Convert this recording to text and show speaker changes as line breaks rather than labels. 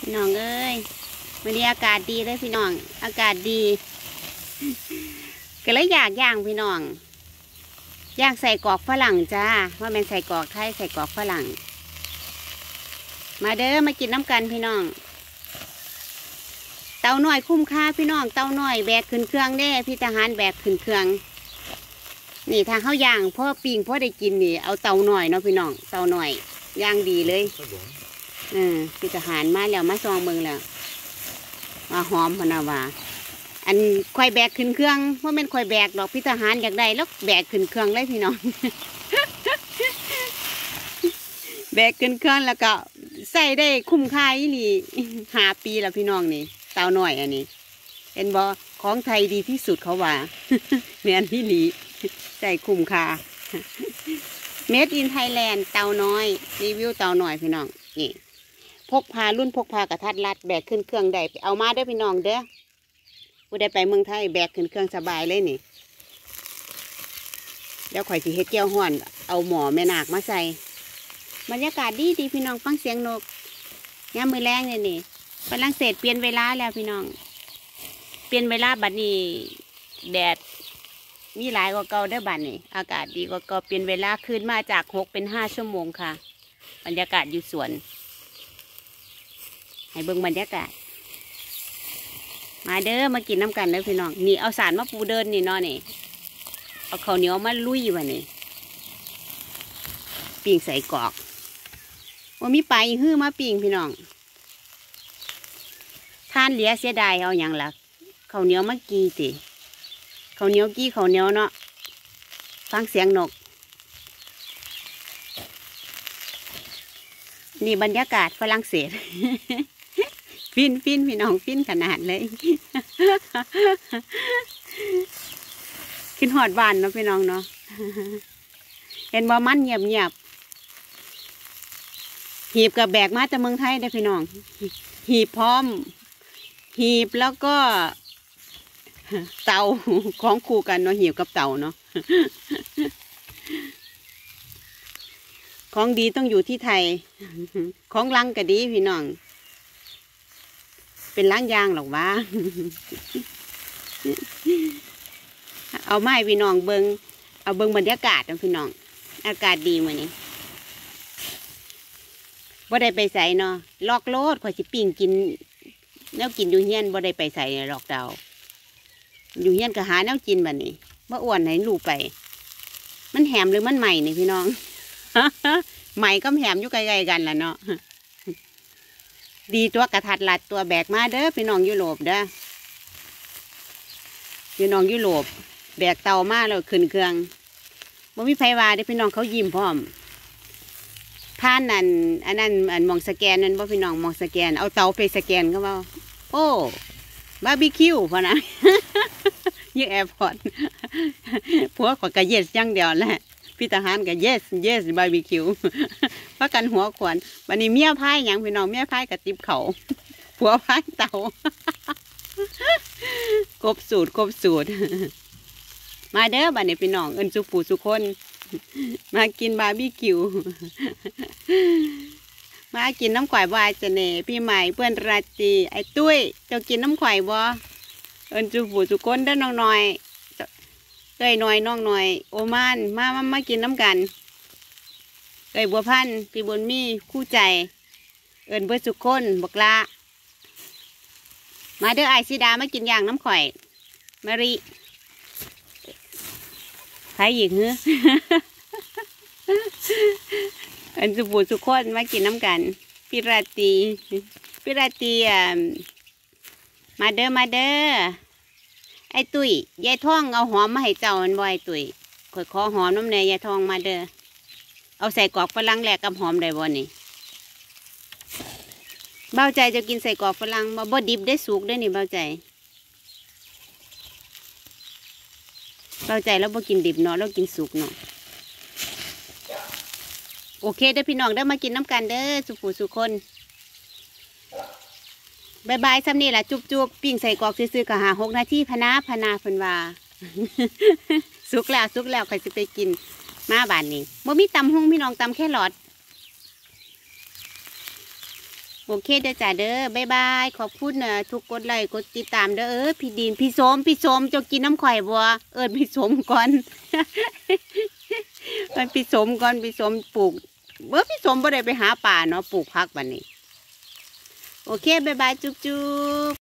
พี่น้องเอ้ยวันนี้อากาศดีเลยพี่น้องอากาศดีก็เลยอยากย่างพี่น้องย่างใส่กรอกฝรั่งจ้าว่าเป็นใส่กรอกไทยใส่กรอกฝรั่งมาเด้อมากินน้ำกันพี่น้องเตาหน่อยคุ้มค่าพี่น้องเตาหน่อยแบกขึ้นเครื่องได้พี่ทหารแบกขึ้นเครื่องนี่ทางเข้าย่างพ่อปิ้งพ่อได้กินนี่เอาเตาหน่อยเนาะพี่น้องเตาหน่อยย่างดีเลยพี่ทหารมาแล้วมาซองเมืองแล้วมาหอมพนาวาอันควายแบกขึ้นเครื่องว่าเป็นควายแบกดอกพี่ทหารอยากได้แล้วแบกขึ้นเครื่องเลยพี่น้อง แบกขึ้นเครื่องแล้วก็ใส่ได้คุ้มค่าอีหลี5 ปีแล้วพี่น้องนี่เตาหน่อยอันนี้เป็นบอของไทยดีที่สุดเขาว่า เมียนที่หลีใส่คุ้มค่า Made in Thailand เตาน้อยรีวิวเตาหน่อยพี่น้องนี่พกพารุ่นพกพากระทัดรัดแบกขึ้นเครื่องได้เอามาได้พี่น้องเด้อผู้ได้ไปเมืองไทยแบกขึ้นเครื่องสบายเลยนี่แล้วข่อยสิเฮ็ดเจียวห่อนเอาหมอแม่นาคมาใส่บรรยากาศดีดีพี่น้องฟังเสียงนกยามมื้อแรงเนี่ยนี่ฝรั่งเศสเปลี่ยนเวลาแล้วพี่น้องเปลี่ยนเวลาบัดนี้แดดมีหลายกว่าเก่าได้บัดนี้อากาศดีกว่าเก่าเปลี่ยนเวลาขึ้นมาจาก6 เป็น 5 ชั่วโมงค่ะบรรยากาศอยู่สวนให้เบิ่งบรรยากาศมาเด้อมากินน้ำกันเลยพี่น้องนี่เอาสารมาปูเดินนี่เนาะนี่เอาข้าวเหนียวมาลุยวะนี่ปิ้งใส่กรอกว่ามีปลาอีหื้อมาปิ้งพี่น้องทานเหลียเสียดายเอาอย่างละข้าวเหนียวมากีติข้าวเหนียวกี้ข้าวเหนียวเนาะฟังเสียงนกนี่บรรยากาศฝรั่งเศส ฟินพี่น้องฟินขนาดเลยกินหอดหวานเนาะพี่น้องเนาะเห็นว่ามันเงียบหีบกับแบกมาจากเมืองไทยได้พี่น้องหีบพร้อมหีบแล้วก็เตาของคู่กันเนาะหีบกับเตาเนาะของดีต้องอยู่ที่ไทยของลังก็ดีพี่น้องเป็นล้างยางหรอกวะ เอาไม้พี่น้องเบิงเอาเบิงบรรยากาศนะพี่น้องอากาศดีเหมือนนี้บ่ได้ไปใส่เนาะลอกโลดข่อยสิปิ้งกินแนวกินอยู่เฮียนบ่ได้ไปใส่หรอกเดาอยู่เฮียนก็หาแนวกินแบบนี้บ่อ้วนให้ลูกไปมันแหมหรือมันใหม่นี่พี่น้อง ใหม่ก็แหมอยู่ไกลๆกันล่ะเนาะดีตัวกระทัดรัดตัวแบกมาเด้อพี่น้องยุโรปเด้อพี่น้องยุโรปแบกเตามาแล้วขึ้นเครื่องบ่มีไผว่าเด้อพี่น้องเขายิ้มพร้อมผ่านอันนั้นอันมองสแกนนั่นบ่พี่น้องมองสแกนเอาเตาไปสแกนเขาว่าโอ้บาร์บีคิวพอนะ ยี่แอร์พอร์ตพวกก็เยสอย่างเดียวแหละพี่ทหารก็เยสบาร์บีคิวพักกันหัวขวัญวันนี้เมียพายอย่างพี่น้องเมียพายกับติบเขาผัวพายเตากบสูตรมาเด้อบัดนี้พี่น้องเอิ้นสุปูสุคนมากินบาร์บีคิวมากินน้ำข่อยวายเสน่ห์พี่ใหม่เพื่อนราตรีไอ้ตุ้ยเจ้ากินน้ำข่อยบ่เอิ้นสุปูสุคนเด้อน้องน้อยเอ้ยน้อยน้องน้อยโอมานมากินน้ำกันเอ้ยบัวพันธุ์พี่บุญมีคู่ใจเอิญเบิดสุคนบักละมาเด้อไอซีดามากินอย่างน้ำข่อยมาริใครหญิงเหรอ เอิญสุบุสุคนมากินน้ำกันพี่ราตรีมาเด้อไอ้ตุ้ยยายท่องเอาหอมมาให้เจ้ามันบ่ไอ้ตุ้ยข่อยขอหอมน้ำเนยยายท่องมาเด้อเอาใส่กรอกฝรั่งแหลกกับหอมได้บ่นี่เบาใจจะกินใส่กรอกฝรั่งบ่ดิบได้สุกได้นี่เบาใจแล้วบ่กินดิบเนาะแล้วกินสุกเนาะโอเคเด้อพี่น้องเด้อมากินน้ำกันเด้อสุผู้สุคนบายบายซ้ำนี่แหละจุบปิ้งใส่กรอกซื้อๆก็หา6 นาทีพนาเพิ่นว่า สุกแล้วใครจะไปกินมาบ้านนี้บ่มีตำหุ่งพี่น้องตำแค่หลอดโอเคเด้อจ้าเด้อบ๊ายบายขอบคุณนะทุกกดไลค์กดติดตามเด้อพี่ดินพี่สมเจ้ากินน้ำข่อยบัวพี่สมก่อน พี่สมก่อนพี่สมปลูกพี่สมบ่ได้ไปหาป่าเนาะปลูกผักบัดนี้โอเคบ๊ายบายจุ๊บ